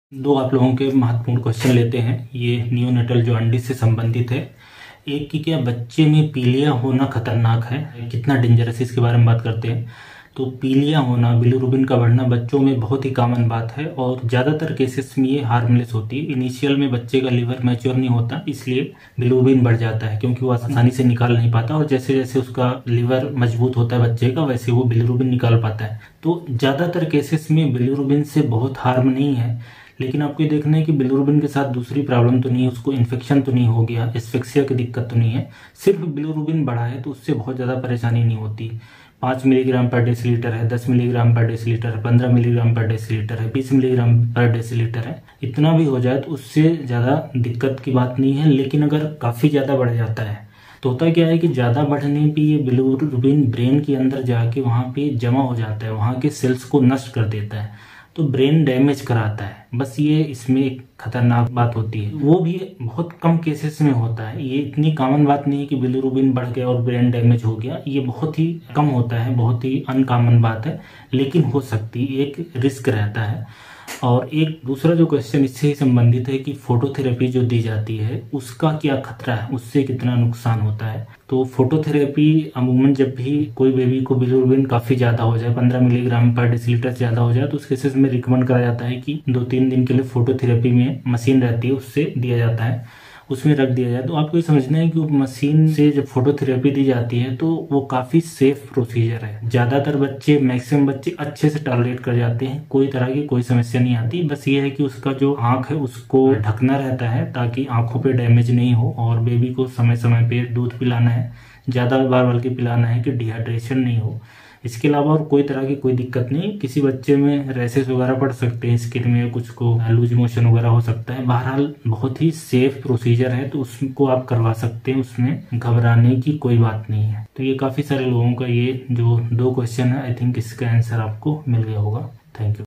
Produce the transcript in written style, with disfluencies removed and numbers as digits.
दो आप लोगों के महत्वपूर्ण क्वेश्चन लेते हैं। ये नियोनेटल जॉन्डिस से संबंधित है। एक कि क्या बच्चे में पीलिया होना खतरनाक है, कितना डेंजरस है, इसके बारे में बात करते हैं। तो पीलिया होना, बिलिरुबिन का बढ़ना बच्चों में बहुत ही कॉमन बात है और ज़्यादातर केसेस में ये हार्मलेस होती है। इनिशियल में बच्चे का लीवर मैच्योर नहीं होता, इसलिए बिलिरुबिन बढ़ जाता है क्योंकि वो आसानी से निकाल नहीं पाता, और जैसे जैसे उसका लीवर मजबूत होता है बच्चे का, वैसे वो बिलिरुबिन निकाल पाता है। तो ज़्यादातर केसेस में बिलिरुबिन से बहुत हार्म नहीं है, लेकिन आपको ये देखना है कि बिलिरुबिन के साथ दूसरी प्रॉब्लम तो नहीं है, उसको इन्फेक्शन तो नहीं हो गया, एस्फिक्सिया की दिक्कत तो नहीं है। सिर्फ बिलिरुबिन बढ़ा है तो उससे बहुत ज़्यादा परेशानी नहीं होती। 5 मिलीग्राम पर डेसीलीटर है, 10 मिलीग्राम पर डेसीलीटर है, 15 मिलीग्राम पर डेसीलीटर है, 20 मिलीग्राम पर डेसीलीटर है। इतना भी हो जाए तो उससे ज़्यादा दिक्कत की बात नहीं है। लेकिन अगर काफ़ी ज़्यादा बढ़ जाता है तो होता क्या है कि ज़्यादा बढ़ने पे ये बिलिरुबिन ब्रेन के अंदर जाके वहाँ पे जमा हो जाता है, वहाँ के सेल्स को नष्ट कर देता है, तो ब्रेन डैमेज कराता है। बस ये इसमें एक खतरनाक बात होती है। वो भी बहुत कम केसेस में होता है, ये इतनी कॉमन बात नहीं है कि बिलिरुबिन बढ़ गया और ब्रेन डैमेज हो गया। ये बहुत ही कम होता है, बहुत ही अनकॉमन बात है, लेकिन हो सकती है, एक रिस्क रहता है। और एक दूसरा जो क्वेश्चन इससे ही संबंधित है कि फोटोथेरेपी जो दी जाती है उसका क्या खतरा है, उससे कितना नुकसान होता है। तो फोटोथेरेपी अमूमन जब भी कोई बेबी को बिलिरुबिन काफ़ी ज़्यादा हो जाए, 15 मिलीग्राम पर डेसीलीटर ज़्यादा हो जाए, तो उस केसेस में रिकमेंड करा जाता है कि 2-3 दिन के लिए फोटोथेरेपी में मशीन रहती है, उससे दिया जाता है, उसमें रख दिया जाए। तो आपको ये समझना है कि मशीन से जब फोटोथेरेपी दी जाती है तो वो काफ़ी सेफ प्रोसीजर है। ज़्यादातर बच्चे, मैक्सिमम बच्चे अच्छे से टॉलरेट कर जाते हैं, कोई तरह की कोई समस्या नहीं आती। बस ये है कि उसका जो आँख है उसको ढकना रहता है ताकि आँखों पे डैमेज नहीं हो, और बेबी को समय समय पे दूध पिलाना है, ज़्यादा बार बल्कि पिलाना है कि डिहाइड्रेशन नहीं हो। इसके अलावा और कोई तरह की कोई दिक्कत नहीं। किसी बच्चे में रैसेस वगैरह पड़ सकते हैं स्किन में, कुछ को लूज मोशन वगैरह हो सकता है। बहरहाल बहुत ही सेफ प्रोसीजर है, तो उसको आप करवा सकते हैं, उसमें घबराने की कोई बात नहीं है। तो ये काफ़ी सारे लोगों का ये जो 2 क्वेश्चन है, आई थिंक इसका आंसर आपको मिल गया होगा। Thank you.